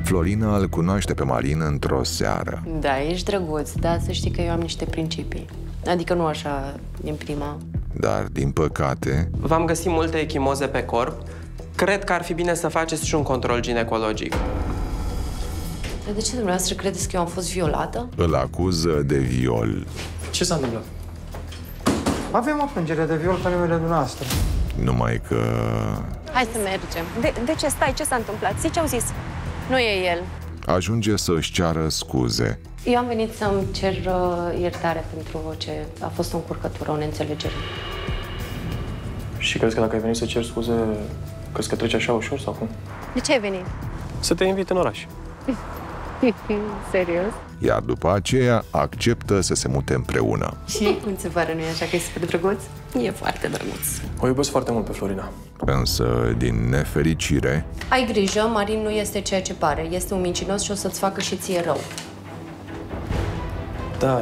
Florina îl cunoaște pe Marin într-o seară. Da, ești drăguț, dar să știi că eu am niște principii. Adică nu așa din prima. Dar, din păcate... V-am găsit multe echimoze pe corp. Cred că ar fi bine să faceți și un control ginecologic. Dar de ce dumneavoastră credeți că eu am fost violată? Îl acuză de viol. Ce s-a întâmplat? Avem o plângere de viol pe numele dumneavoastră. Numai că... Hai să mergem. De ce stai? Ce s-a întâmplat? Zici ce au zis? Nu e el. ajunge să-și ceară scuze. Eu am venit să-mi cer iertare pentru ce a fost o încurcătură, o neînțelegere. Și crezi că dacă ai venit să ceri scuze, crezi că trece așa ușor sau cum? De ce ai venit? Să te invit în oraș. Serios? Iar după aceea acceptă să se mute împreună. Și cum ți se pare, nu-i așa că e super drăguț? E foarte drăguț. O iubesc foarte mult pe Florina. Însă, din nefericire... Ai grijă, Marin nu este ceea ce pare. Este un mincinos și o să-ți facă și ție rău. Da,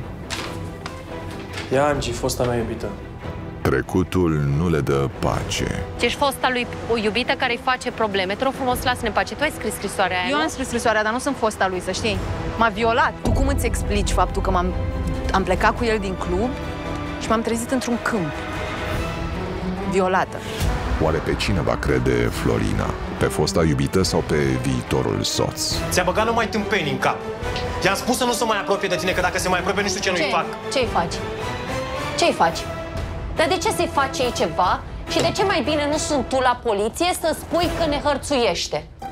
e Angie, fosta mea iubită. Trecutul nu le dă pace. Ești fosta lui o iubită care îi face probleme. Te rog frumos, lasă-ne pace. Tu ai scris scrisoarea aia, Eu am scris scrisoarea, dar nu sunt fosta lui, să știi. M-a violat. Tu cum îți explici faptul că am plecat cu el din club și m-am trezit într-un câmp? Violată. Oare pe cine va crede Florina? Pe fosta iubită sau pe viitorul soț? Ți-a băgat numai tâmpenii în cap. I-am spus să nu se mai apropie de tine, că dacă se mai apropie, nu știu ce nu-i fac. Ce-i faci? Ce-i faci? Dar de ce să-i faci ei ceva? Și de ce mai bine nu sunt tu la poliție să spui că ne hărțuiește?